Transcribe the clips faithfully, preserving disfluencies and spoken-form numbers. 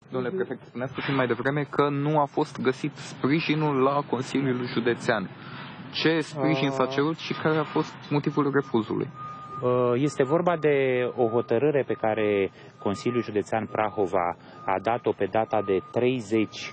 Domnule prefect, spuneați puțin mai devreme că nu a fost găsit sprijinul la Consiliul Județean. Ce sprijin s-a cerut și care a fost motivul refuzului? Este vorba de o hotărâre pe care Consiliul Județean Prahova a dat-o pe data de treizeci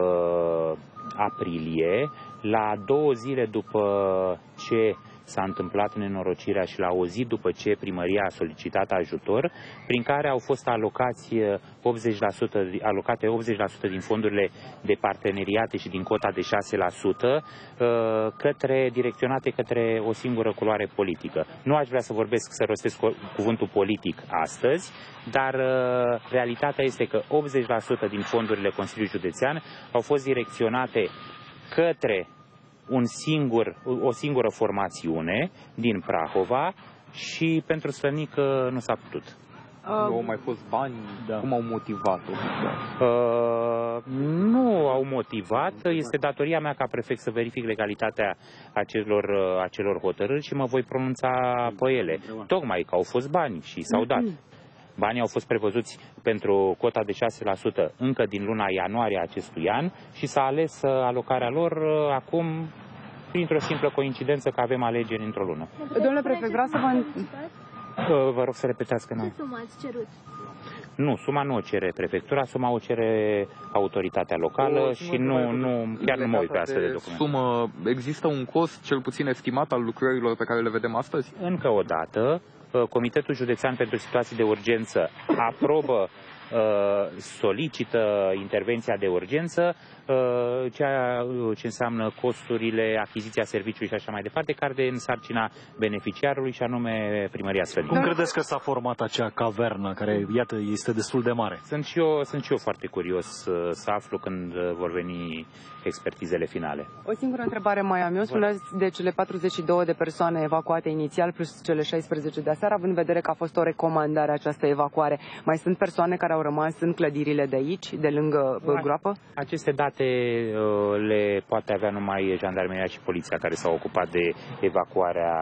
aprilie, la două zile după ce s-a întâmplat nenorocirea și la o zi după ce primăria a solicitat ajutor, prin care au fost alocați optzeci la sută, alocate optzeci la sută din fondurile de parteneriate și din cota de șase la sută către, direcționate către o singură culoare politică. Nu aș vrea să vorbesc, să rostesc cuvântul politic astăzi, dar realitatea este că optzeci la sută din fondurile Consiliului Județean au fost direcționate către un singur, o singură formațiune din Prahova și pentru Slănică nu s-a putut. Uh, nu au mai fost bani? Da. Cum au motivat-o? Uh, nu au motivat. Este datoria mea ca prefect să verific legalitatea acelor, acelor hotărâri și mă voi pronunța pe ele. Tocmai că au fost bani și s-au dat. Banii au fost prevăzuți pentru cota de șase la sută încă din luna ianuarie a acestui an și s-a ales alocarea lor acum printr-o simplă coincidență că avem alegeri într-o lună. Domnule prefect, vreau să vă... Vă rog să repetați că nu. Ce sumă ați cerut? Nu, suma nu o cere prefectura, suma o cere autoritatea locală o, și nu, nu, chiar nu mă uit pe astfel de documente. Sumă, există un cost cel puțin estimat al lucrărilor pe care le vedem astăzi? Încă o dată, Comitetul Județean pentru Situații de Urgență aprobă, solicită intervenția de urgență, ceea ce înseamnă costurile, achiziția serviciului și așa mai departe, care de în sarcina beneficiarului și anume Primăria Slănică. Cum credeți că s-a format acea cavernă care, iată, este destul de mare? Sunt și eu, sunt și eu foarte curios să aflu când vor veni expertizele finale. O singură întrebare mai am eu. Spuneați de cele patruzeci și două de persoane evacuate inițial plus cele șaisprezece de aseară, având în vedere că a fost o recomandare această evacuare. Mai sunt persoane care au rămas în clădirile de aici, de lângă groapă? Aceste date uh, le poate avea numai jandarmeria și poliția care s-au ocupat de evacuarea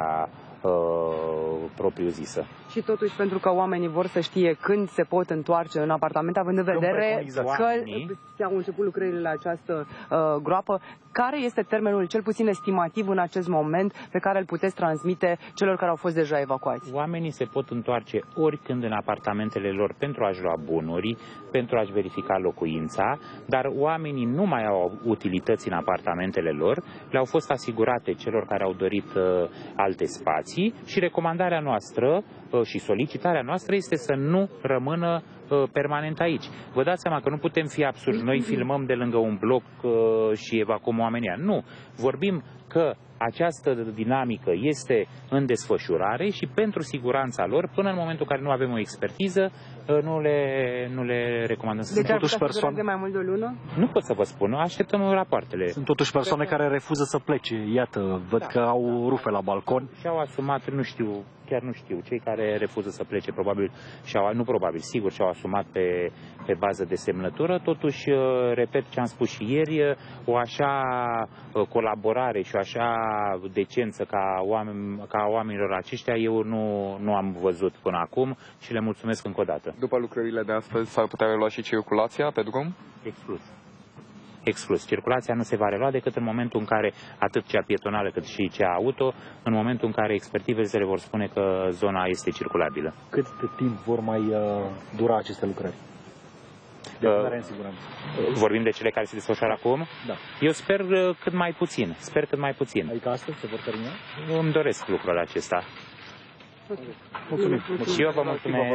uh, propriu-zisă. Și totuși, pentru că oamenii vor să știe când se pot întoarce în apartament, având în vedere că au început lucrările la această uh, groapă, care este termenul cel puțin estimativ în acest moment pe care îl puteți transmite celor care au fost deja evacuați? Oamenii se pot întoarce oricând în apartamentele lor pentru a-și lua bunuri, pentru a-și verifica locuința, dar oamenii nu mai au utilități în apartamentele lor, le-au fost asigurate celor care au dorit uh, alte spații și recomandarea noastră și solicitarea noastră este să nu rămână uh, permanent aici. Vă dați seama că nu putem fi absurdi. Noi filmăm de lângă un bloc uh, și evacuăm oamenii. Nu. Vorbim că această dinamică este în desfășurare și pentru siguranța lor, până în momentul în care nu avem o expertiză, nu le, nu le recomandăm să se Deci totuși persoane de mai mult de o lună? Nu pot să vă spun, așteptăm rapoartele. Sunt totuși persoane care refuză să plece. Iată, văd da, că au rufe la balcon. Și-au asumat, nu știu, chiar nu știu, cei care refuză să plece, probabil, și-au, nu probabil, sigur, și-au asumat pe, pe bază de semnătură. Totuși, repet ce am spus și ieri, o așa colaborare și o așa decență ca, oameni, ca oamenilor aceștia eu nu, nu am văzut până acum și le mulțumesc încă o dată. După lucrările de astăzi s-ar putea relua și circulația pe drum? Exclus. Exclus. Circulația nu se va relua decât în momentul în care, atât cea pietonală cât și cea auto, în momentul în care expertizele vor spune că zona este circulabilă. Cât de timp vor mai uh, dura aceste lucrări? De uh, în siguranță. Vorbim de cele care se desfășoară acum? Da. Eu sper uh, cât mai puțin. Sper cât mai puțin. Adică astăzi se vor termina? Îmi doresc lucrul acesta. Mulțumim. Și eu vă mulțumesc.